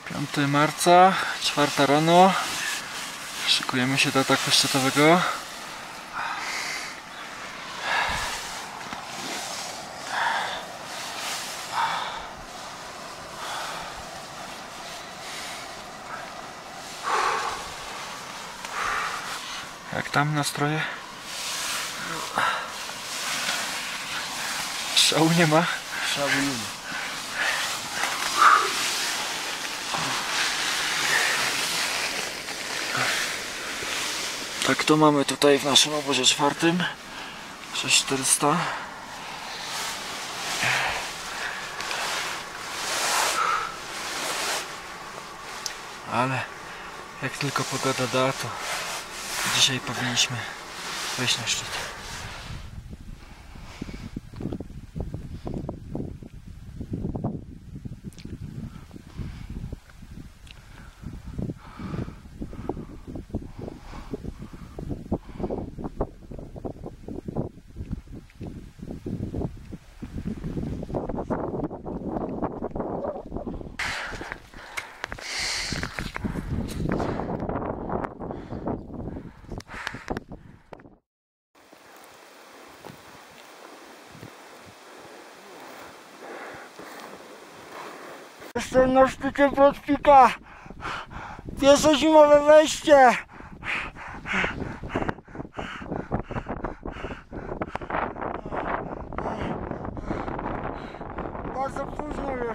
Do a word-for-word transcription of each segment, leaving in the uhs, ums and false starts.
piątego marca, czwarta rano. Szykujemy się do ataku szczytowego. Jak tam nastroje? Szału nie ma. Szału nie ma. Tak to mamy tutaj w naszym obozie czwartym. sześć tysięcy czterysta. Ale jak tylko pogoda da, to dzisiaj powinniśmy wejść na szczyt. Jestem na szczycie Brodpika. Pierwsze zimowe wejście. Bardzo późno już.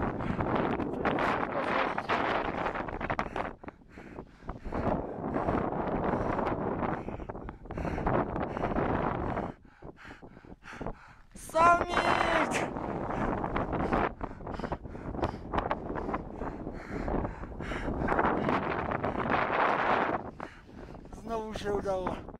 Summit! Znowu się udało.